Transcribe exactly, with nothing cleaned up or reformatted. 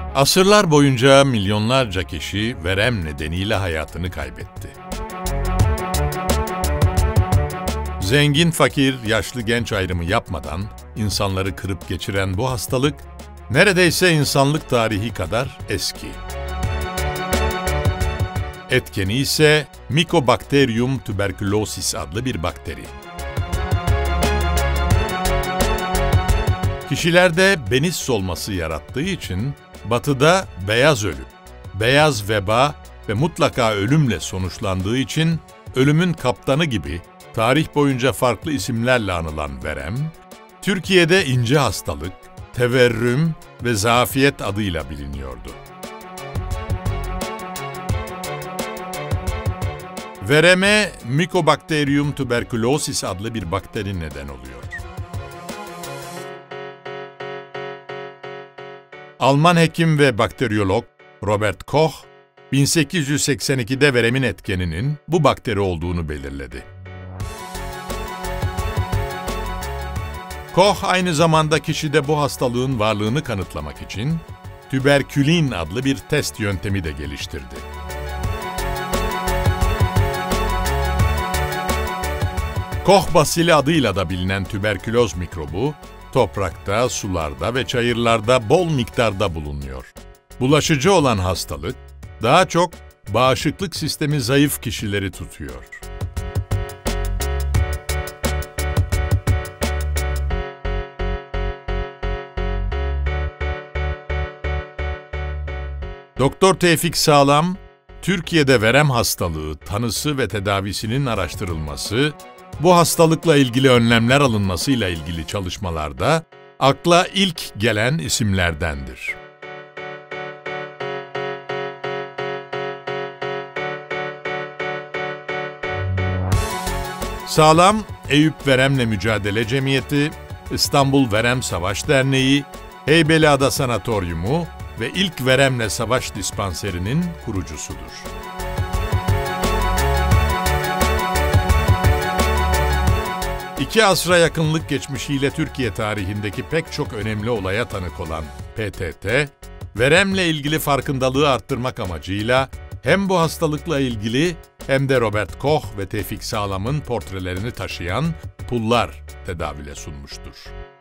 Asırlar boyunca milyonlarca kişi verem nedeniyle hayatını kaybetti. Zengin, fakir, yaşlı, genç ayrımı yapmadan insanları kırıp geçiren bu hastalık neredeyse insanlık tarihi kadar eski. Etkeni ise Mycobacterium tuberculosis adlı bir bakteri. Kişilerde benis solması yarattığı için Batı'da beyaz ölüm, beyaz veba ve mutlaka ölümle sonuçlandığı için ölümün kaptanı gibi tarih boyunca farklı isimlerle anılan verem, Türkiye'de ince hastalık, teverrüm ve zafiyet adıyla biliniyordu. Vereme Mycobacterium tuberculosis adlı bir bakteri neden oluyor. Alman hekim ve bakteriyolog Robert Koch, bin sekiz yüz seksen ikide veremin etkeninin bu bakteri olduğunu belirledi. Koch aynı zamanda kişide bu hastalığın varlığını kanıtlamak için tüberkülin adlı bir test yöntemi de geliştirdi. Koch basili adıyla da bilinen tüberküloz mikrobu, toprakta, sularda ve çayırlarda bol miktarda bulunuyor. Bulaşıcı olan hastalık, daha çok bağışıklık sistemi zayıf kişileri tutuyor. Doktor Tevfik Sağlam, Türkiye'de verem hastalığı tanısı ve tedavisinin araştırılması, bu hastalıkla ilgili önlemler alınmasıyla ilgili çalışmalarda akla ilk gelen isimlerdendir. Sağlam, Eyüp Veremle Mücadele Cemiyeti, İstanbul Verem Savaş Derneği, Heybeliada Sanatoryumu ve ilk Veremle Savaş Dispanseri'nin kurucusudur. İki asra yakınlık geçmişiyle Türkiye tarihindeki pek çok önemli olaya tanık olan P T T, veremle ilgili farkındalığı arttırmak amacıyla hem bu hastalıkla ilgili hem de Robert Koch ve Tevfik Sağlam'ın portrelerini taşıyan pullar tedavüle sunmuştur.